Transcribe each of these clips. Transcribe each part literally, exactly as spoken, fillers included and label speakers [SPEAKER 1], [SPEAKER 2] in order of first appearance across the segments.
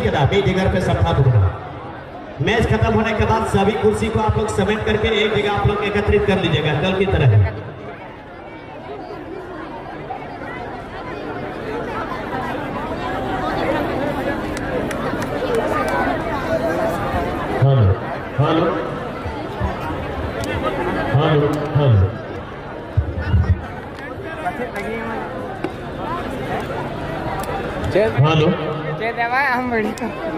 [SPEAKER 1] करा भी जगह पे सफा दूंगा। मैच खत्म होने के बाद सभी कुर्सी को आप लोग समेट करके एक जगह आप लोग एकत्रित कर लीजिएगा कल की तरह।
[SPEAKER 2] Hello hello hello hello hello
[SPEAKER 3] हम बड़ी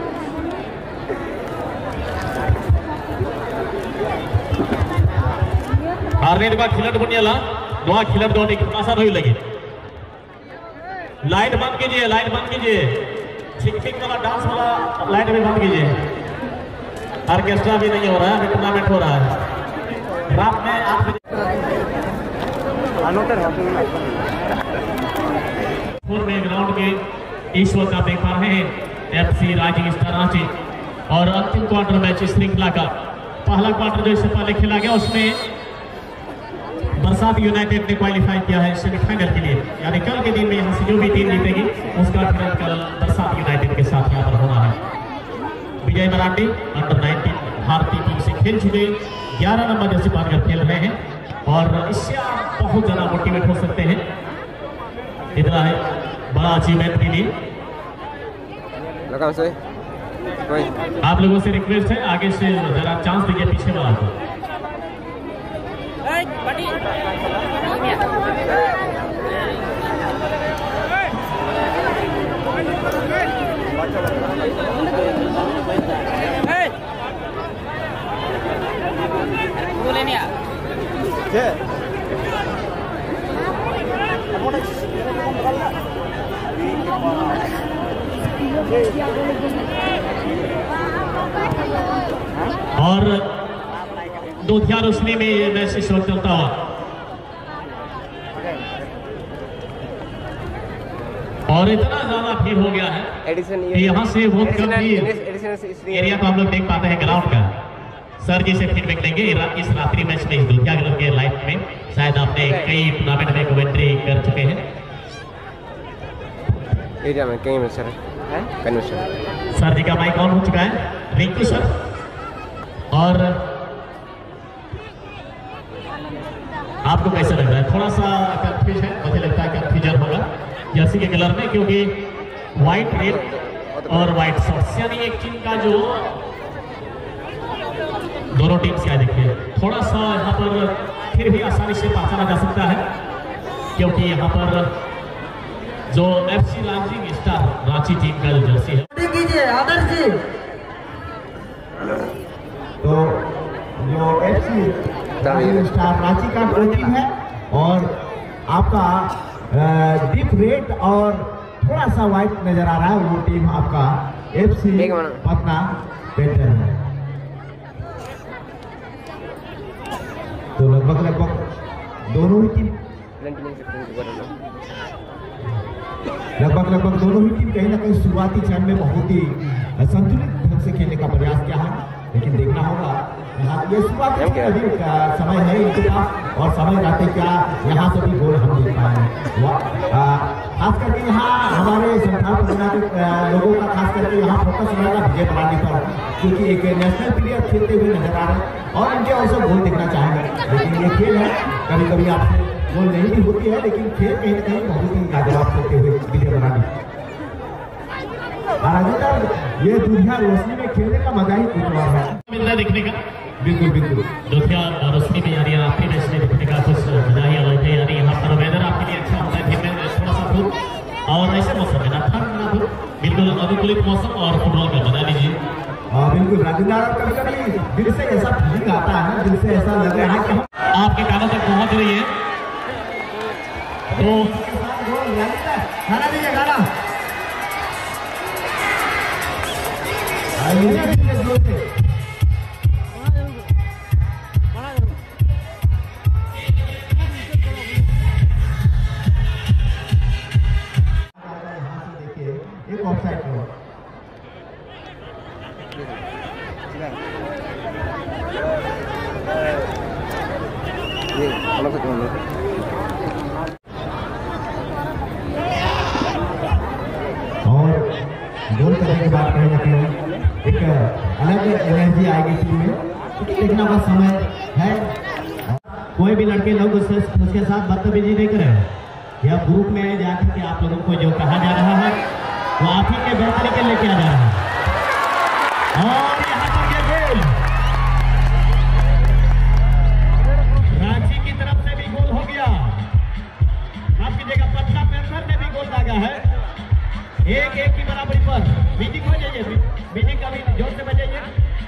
[SPEAKER 2] हारने के बाद खिलट बनियाला दोहा खिलट दोने की आसान होई लगी। लाइट बंद कीजिए, लाइट बंद कीजिए, ठीक ठीक वाला डांस वाला लाइट भी बंद कीजिए। ऑर्केस्ट्रा भी नहीं हो रहा है, टूर्नामेंट हो रहा है रात में आठ बजे। ग्राउंड के इस वक्त आप देख पा रहे हैं एफसी राइजिंग स्टार रांची और अंतिम क्वार्टर मैच श्रृंखला का पहला क्वार्टर जो इससे पहले खेला गया उसमें बरसात यूनाइटेड ने क्वालिफाई किया है सेमीफाइनल के लिए, यानी कल के दिन में यहाँ से जो भी टीम जीतेगी उसका फिर कल बरसात यूनाइटेड के साथ यहाँ पर होना है। विजय मराठी अंडर नाइनटीन भारतीय टीम से खेल चुके ग्यारह नंबर जैसे पाकर खेल रहे हैं और इससे आप बहुत ज्यादा मोटिवेट हो सकते हैं। इतना है बड़ा अचीवमेंट के लिए
[SPEAKER 4] से
[SPEAKER 2] आप लोगों से रिक्वेस्ट है आगे से जरा चांस दीजिए पीछे वाला को। और दूधिया रोशनी में ये मैच इस वक्त चलता हुआ और इतना ज्यादा भीड़ हो गया है कि यहाँ से बहुत कम एरिया तो हम लोग देख पाते हैं ग्राउंड का। सर जी से फीडबैक लेंगे इस रात्रि मैच में इस दूधिया ग्राउंड के लाइफ में शायद आपने कई टूर्नामेंट में कमेंट्री कर चुके हैं।
[SPEAKER 4] एरिया में कई में सर है
[SPEAKER 2] सर जी का माइक ऑन हो चुका है रिंकू सर और आपको कैसा लग रहा है? थोड़ा सा कंफ्यूज है, मुझे लगता है कंफ्यूजन होगा जर्सी के कलर में क्योंकि व्हाइट रेड और व्हाइट शॉर्ट्स यानी एक टीम का जो दोनों टीम से देखिए थोड़ा सा यहाँ पर फिर भी आसानी से पहचाना जा सकता है क्योंकि यहाँ पर जो FC rising star Ranchi team का जो जर्सी है
[SPEAKER 1] आदर्श जी तो जो एफसी राइजिंग स्टार रांची का टीम है और आपका डीप रेड और थोड़ा सा व्हाइट नजर आ रहा है वो टीम आपका एफसी पटना पेंटर है। तो लगभग लगभग दोनों ही टीम लगभग लगभग दोनों ही टीम कहीं ना कहीं शुरुआती चरण में बहुत ही संतुलित ढंग से खेलने का प्रयास किया है, लेकिन देखना होगा यहाँ ये शुरुआती समय है इनके पास और समय रहते क्या यहाँ से भी गोल हम देख पाए खास करके यहाँ हमारे संस्थान लोगों का खास करके यहाँ फोकस रहेगा विजय मराठी पर क्योंकि एक नेशनल प्लेयर खेलते हुए नजर आ रहे हैं और इनके अवसर गोल देखना चाहेंगे। लेकिन ये खेल है कभी कभी आपसे गोल नहीं भी होती है लेकिन खेल कहीं ना कहीं बहुत ही लाजवाब खेलते हुए विजय मराठी ये दुनिया रोशनी में खेलने का मजा ही कुछ और है
[SPEAKER 2] मिलता दिखने का।
[SPEAKER 1] बिल्कुल बिल्कुल
[SPEAKER 2] दुनिया रोशनी में यानी आपके मैच में दिखने का कुछ मजा ही अलग है। यानी यहाँ पर वेदर आपके लिए अच्छा होता है दिन में थोड़ा सा धूप और ऐसे मौसम में ना ठंड ना धूप बिल्कुल अनुकूलित मौसम और फुटबॉल का बना लीजिए।
[SPEAKER 1] हाँ बिल्कुल राजेंद्र कभी कभी दिल से ऐसा फीलिंग आता है दिल से ऐसा लग रहा है कि
[SPEAKER 2] आपके कानों तक पहुँच रही है तो
[SPEAKER 1] खाना दीजिए खाना एक ऑफसाइड है और गोल करने के बाद कहीं ना कहीं एक अलग एनर्जी आएगी टीम में, क्योंकि देखना बस समय है।
[SPEAKER 2] कोई भी लड़के लोग उससे उसके साथ बदतमीजी नहीं करें। यह ग्रुप में जाकर के आप लोगों को जो कहा जा रहा है वो आप ही के बेहतरी के लेके आ जा रहा है। और यहाँ पर ये गोल रांची की तरफ से भी गोल हो गया। माफ कीजिएगा, पटना पैंथर ने भी गोल दागा है। एक एक की बराबरी पर बीजी को जाइए, बीजी का भी जोर से बजाइए।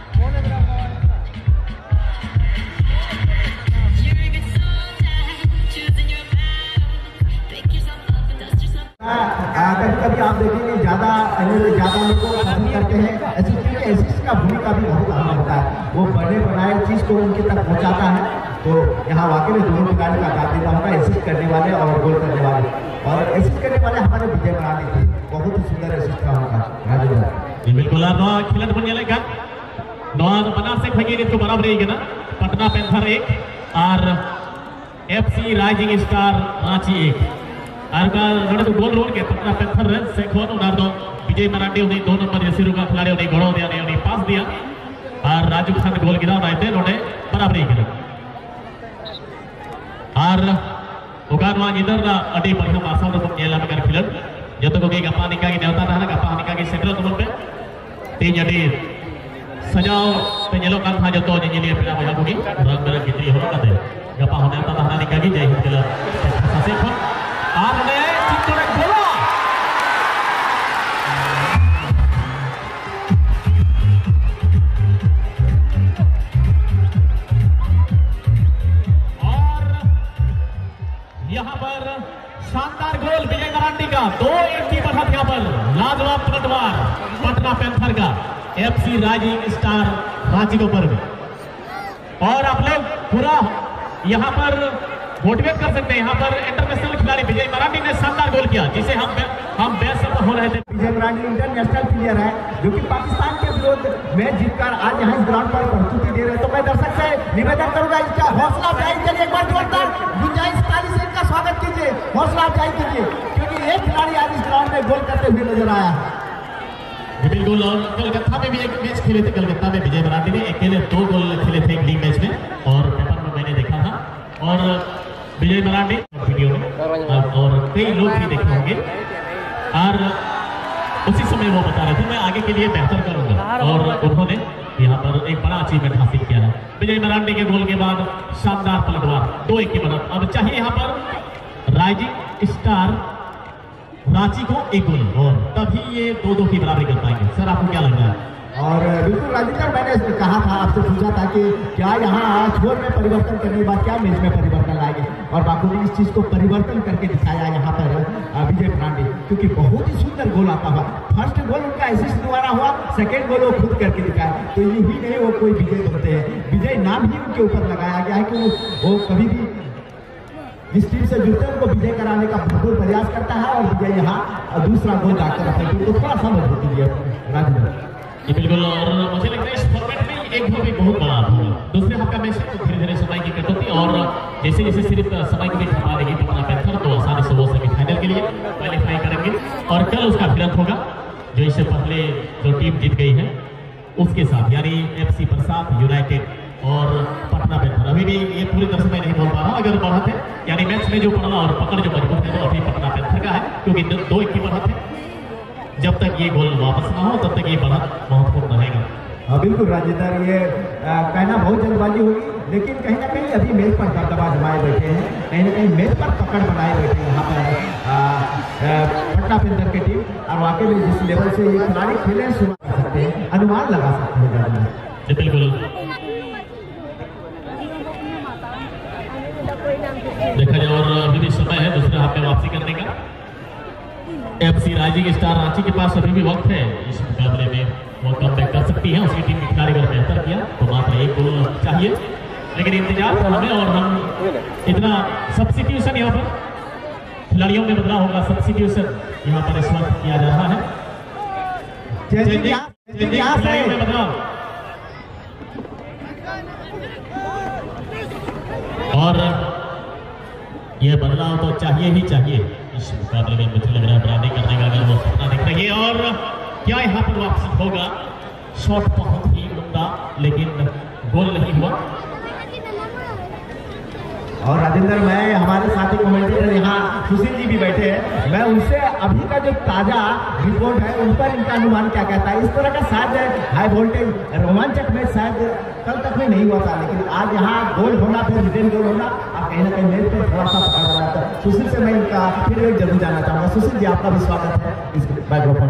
[SPEAKER 1] कभी कभी आप देखेंगे ज्यादा ज्यादा लोग को पसंद करते हैं एसिस्ट एसिस्ट का भूमिका भी बहुत अहम होता है। वो बने बनाए चीज को उनके तक पहुंचाता है। तो यहाँ वाकई में दोनों खिलाड़ी का साथ देता होगा, एसिस्ट करने वाले और गोल करने वाले। और एसिस्ट करने वाले हमारे विजय मरांडी थे, बहुत ही सुंदर एसिस्ट का होगा।
[SPEAKER 2] बिल्कुल खिलाड़ी बन जाएगा बना से खंगे तो बराबर रहेगी ना। पटना पैंथर एक और एफसी राइजिंग स्टार रांची एक और तो गोल रोड के पटना पैंथर से खोन उन्हें दो विजय मरांडी उन्हें दो नंबर जैसे रुका खिलाड़ी उन्हें घोड़ो दिया उन्हें पास दिया और राजू खान गोल गिरा उन्हें उन्हें बराबर ही गिरा। और उगानवा इधर अड़ी बढ़िया मासा को जेला में कर खिलन जब तक के गप्पा निका की नेवता रहना गप्पा निका की सेंट्रल कमर पे तीन अड़ी सजाओ पे जेलो का था जो तो इंजीनियर पिला बजा होगी रंग बिरंग कितनी हो का दे गप्पा होने आता रहना निका की जय हिंद के सासे खो आपने चित्तौड़ गोला यहाँ पर शानदार गोल विजय मरांडी का। दो एक की बढ़त यहाँ पर लाजवाब पलटवार पटना पैंथर का एफसी राइजिंग स्टार रांची के ऊपर। और आप लोग पूरा यहाँ पर मोटिवेट कर सकते हैं। यहाँ पर इंटरनेशनल खिलाड़ी विजय मरांडी ने शानदार गोल किया जिसे हम हम बेसब्र हो रहे थे।
[SPEAKER 1] विजय मरांडी इंटरनेशनल प्लेयर है जो कि पाकिस्तान के विरुद्ध मैच जीतकर आज यहाँ इस ग्राउंड पर प्रस्तुति दे रहे हैं। तो मैं दर्शक से निवेदन करूंगा इसका हौसला अफजाई कीजिए, एक बार जोरदार गुंजाइश ताली से इनका स्वागत कीजिए, हौसला अफजाई कीजिए, क्योंकि एक खिलाड़ी आज इस ग्राउंड में गोल करते हुए नजर आया है।
[SPEAKER 2] बिल्कुल। और कलकत्ता में भी एक मैच खेले थे, कलकत्ता में विजय मरांडी ने अकेले दो गोल खेले थे एक लीग मैच में और पेपर में मैंने देखा था। और विजय मरांडी वीडियो में और कई लोग भी देखे होंगे और उसी समय वो बता रहे थे मैं आगे के लिए बेहतर करूंगा और उन्होंने यहाँ पर एक बड़ा अचीवमेंट हासिल किया है। विजय मरांडी के गोल के बाद शानदार पलटवार दो एक की बढ़त। अब चाहिए यहाँ पर राइजिंग स्टार रांची को एक गोल और तभी ये दो दो की बराबरी कर पाएंगे। सर आपको क्या लग रहा है?
[SPEAKER 1] और बिल्कुल राजेंद्र, मैंने कहा था आपसे पूछा था कि क्या यहाँ स्कोर में परिवर्तन करने के बाद क्या मैच में परिवर्तन लाएंगे और बापू ने इस चीज को परिवर्तन करके दिखाया यहाँ पर विजय मरांडी, क्योंकि बहुत ही सुंदर गोल आता हुआ। फर्स्ट गोल उनका असिस्ट द्वारा हुआ, सेकेंड गोल वो खुद करके दिखाया। तो ये ही नहीं वो कोई विजय बनते हैं, विजय नाम ही उनके ऊपर लगाया गया है कि वो, वो कभी भी जिस टीम से जुड़ते हैं उनको विजय कराने का भरपूर प्रयास करता है और विजय यहाँ दूसरा गोल डालकर अपने टीम को थोड़ा सा मजबूती दिया राजेंद्र।
[SPEAKER 2] जी बिल्कुल। और मुझे लगता है इस फॉर्मेट में एक गोल भी बहुत बड़ा था। दूसरे हाफ का मैच तो धीरे धीरे समय की कटौती और जैसे जैसे सिर्फ समय की बीच हमा रहेगी पटना पैंथर तो आसानी से वो सेमीफाइनल के लिए क्वालिफाई करेंगे। और कल उसका भिड़ंत होगा जो इससे पहले जो टीम जीत गई है उसके साथ, यानी एफसी बरसात यूनाइटेड और पटना पैंथर। अभी भी ये पूरी तरह से मैं नहीं बोल पा रहा अगर बढ़त है, यानी मैच में जो पड़ना और पकड़ जो मजबूत है वो अभी पटना पैंथर का है, क्योंकि दो एक की बढ़त है। जब तक ये गोल वापस ना हो तब तक ये बढ़त महत्वपूर्ण रहेगा।
[SPEAKER 1] बिल्कुल राजेंद्र, ये आ, कहना बहुत जल्दबाजी होगी, लेकिन कहीं ना कहीं अभी मैच पर दबदबा जमाए बैठे हैं, कहीं ना कहीं मैच पर पकड़ बनाए बैठे हैं यहाँ पर पटना पैंथर की टीम। और वाकई में जिस लेवल से ये खिलाड़ी खेले शुरू कर सकते हैं, अनुमान लगा सकते हैं।
[SPEAKER 2] बिल्कुल देखा जाए और अभी भी समय है दूसरे हाथ में वापसी करने का। एफसी राइजिंग स्टार रांची के पास अभी भी वक्त है इस मुकाबले में, वो कम बैक कर सकती है। उसकी टीम के खिलाड़ी अगर बेहतर किया तो मात्र एक गोल चाहिए, लेकिन इंतजार तो हमें और हम इतना सब्स्टिट्यूशन यहाँ पर खिलाड़ियों में बदलाव होगा, सब्स्टिट्यूशन यहाँ पर इस वक्त किया जा रहा है। खिलाड़ियों में बदलाव और ये बदलाव तो चाहिए ही चाहिए इस मुकाबले में। मुझे लग रहा है ब्रांडिंग करने का अगर वो सपना दिख रही है और क्या यहाँ पर वापसी होगा? शॉट बहुत ही उम्दा लेकिन गोल नहीं हुआ।
[SPEAKER 1] और राजेंद्र, मैं हमारे साथी कमेंटेटर यहाँ सुशील जी भी बैठे हैं, मैं उनसे अभी का जो ताजा रिपोर्ट है उन पर इनका अनुमान क्या कहता है। इस तरह का शायद हाई वोल्टेज रोमांचक मैच शायद कल तक में नहीं हुआ था, लेकिन आज यहाँ गोल होना, फिर रिटर्न गोल होना, आप कहीं ना कहीं मेरे पे थोड़ा सा पकड़ रहा था। सुशील से मैं इनका फिर एक जरूर जानना चाहूँगा। सुशील जी, आपका भी स्वागत है इस माइक्रोफोन।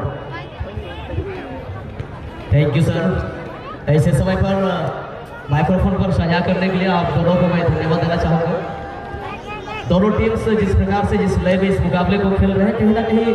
[SPEAKER 3] Thank you sir. ऐसे समय पर माइक्रोफोन पर साझा करने के लिए आप दोनों को मैं धन्यवाद देना चाहूँगा। दोनों टीम्स जिस प्रकार से जिस लय में इस मुकाबले को खेल रहे हैं, कहीं ना कहीं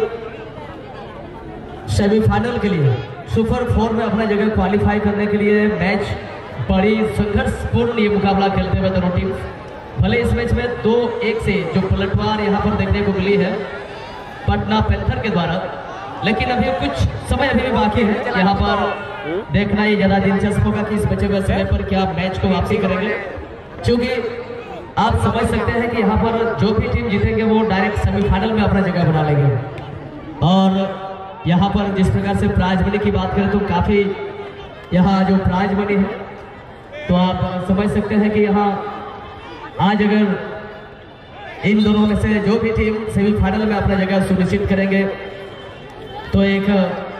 [SPEAKER 3] सेमीफाइनल के लिए, सुपर फोर में अपना जगह क्वालिफाई करने के लिए मैच बड़ी संघर्षपूर्ण ये मुकाबला खेलते हुए दोनों टीम। भले इस मैच में दो एक से जो पलटवार यहाँ पर देखने को मिली है पटना पैंथर के द्वारा, लेकिन अभी कुछ समय अभी भी बाकी है। यहाँ पर देखना ये ज्यादा दिलचस्प होगा कि इस बचे हुए समय पर क्या मैच को वापसी करेंगे, क्योंकि आप समझ सकते हैं कि यहाँ पर जो भी टीम जीतेंगे वो डायरेक्ट सेमीफाइनल में अपना जगह बना लेंगे। और यहाँ पर जिस प्रकार से प्राइज मनी की बात करें तो काफी यहाँ जो प्राइज मनी है तो आप समझ सकते हैं कि यहाँ आज अगर इन दोनों में से जो भी टीम सेमीफाइनल में अपना जगह सुनिश्चित करेंगे तो एक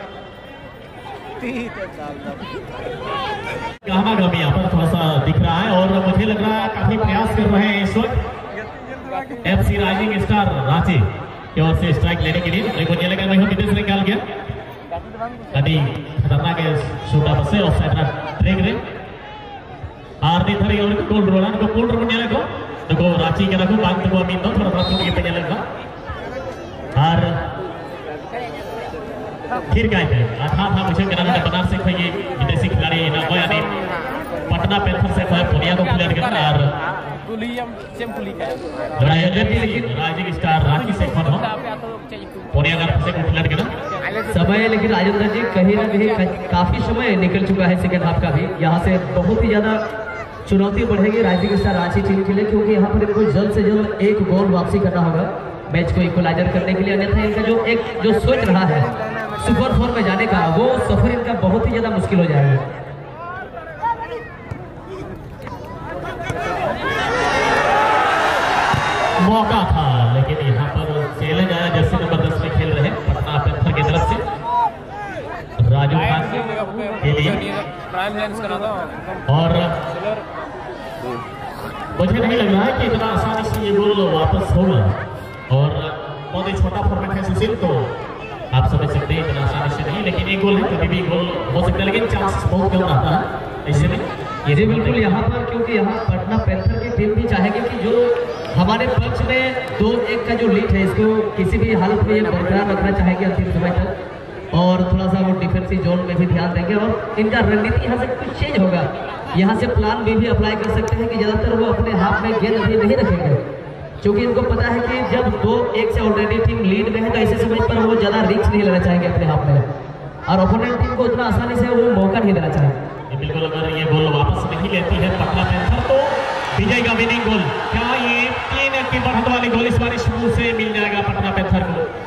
[SPEAKER 2] गहमा-गहमी यहाँ पर थोड़ा सा दिख रहा है और मुझे लग रहा है काफी प्रयास कर रहे हैं इस वक्त एफसी राइजिंग स्टार रांची की ओर से स्ट्राइक लेने के लिए। लेकिन ये लगा मैं विदेश निकाल गया अभी खतरनाक शूटा बसे और साइड ट्रेक रे आरनी थरी और गोल रोला को गोल रोने लगा देखो रांची के रखो बांध को अमीन दो थोड़ा थोड़ा के पे लगा और फिर क्या है आधा था मुझे कहना है बनारस से ये विदेशी खिलाड़ी ना गोया ने पटना पैंथर से है पुनिया को प्लेयर के और
[SPEAKER 5] गुलियम सेमपुली का
[SPEAKER 2] लड़ाई है लेकिन राइजिंग स्टार रांची से कौन हो पुनिया का से को प्लेयर के ना
[SPEAKER 3] समय। लेकिन राजेंद्र जी कहीं ना कहीं काफी समय निकल चुका है सेकंड हाफ का भी। यहाँ से बहुत ही ज्यादा चुनौती बढ़ेगी राइजिंग स्टार रांची टीम के लिए, क्योंकि यहाँ पर इनको जल्द से जल्द एक गोल वापसी करना होगा मैच को इक्वलाइजर करने के लिए। अन्यथा इनका जो एक जो सोच रहा है सुपर फोर में जाने का, वो सफर इनका बहुत ही ज्यादा मुश्किल हो जाएगा।
[SPEAKER 2] मौका था लेकिन यहाँ पर चैलेंज आया जर्सी नंबर दस में खेल रहे पटना पैंथर की तरफ से राजू खान के लिए। और मुझे नहीं लग रहा है कि इतना आसानी से ये गोल वापस होगा और बहुत ही छोटा फॉर्मेट है सुशील, तो आप समझ सकते हैं इतना आसानी से नहीं, लेकिन एक गोल है कभी भी गोल हो सकता है, लेकिन चांसेस बहुत कम आता है ऐसे में।
[SPEAKER 3] ये बिल्कुल यहाँ पर, क्योंकि यहाँ पटना पैंथर की टीम भी चाहेगी कि जो हमारे पक्ष में दो एक का जो लीड है इसको किसी भी हालत में ये बरकरार रखना चाहेगी अंतिम समय तक, और थोड़ा सा वो डिफेंसिव जोन में भी ध्यान देंगे और इनका रणनीति यहाँ से कुछ चेंज होगा। यहाँ से प्लान बी भी अप्लाई कर सकते हैं कि ज़्यादातर वो अपने हाथ में गेंद अभी नहीं रखेंगे, क्योंकि इनको पता है कि जब दो एक से ऑलरेडी टीम लीड में है तो ऐसे समय पर वो ज़्यादा रिस्क नहीं लेना चाहेंगे अपने हाथ में, और ओपोनेंट टीम को उतना आसानी से वो मौका नहीं देना चाहेंगे।
[SPEAKER 2] बिल्कुल, अगर ये गोल वापस नहीं लेती है पटना पैंथर तो विजय का विनिंग गोल, क्या ये तीन की बढ़त वाली गोल इस बार शुरू से मिल जाएगा पटना पैंथर को?